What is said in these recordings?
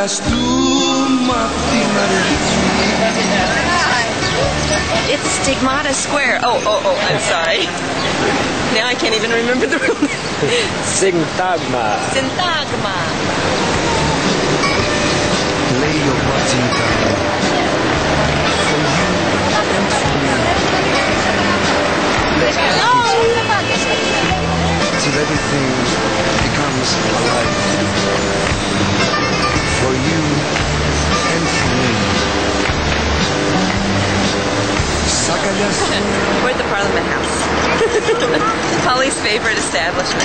αγκαλιαστούμε απ' την αρχή. It's Stigmata Square. Oh, I'm sorry. Now I can't even remember the room. Syntagma. Syntagma. Λέει ο Πατζίντα. Till everything becomes alive. For you and for me. We're at the Parliament House. Holly's favorite establishment.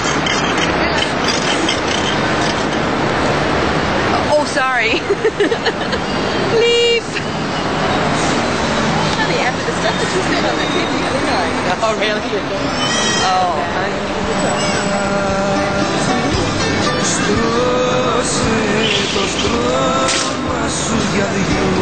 Oh, sorry. Leave. Honey, after the stuff that you said on the TV, oh, really? Oh, honey. Στρώσε το στρώμα σου για δυο.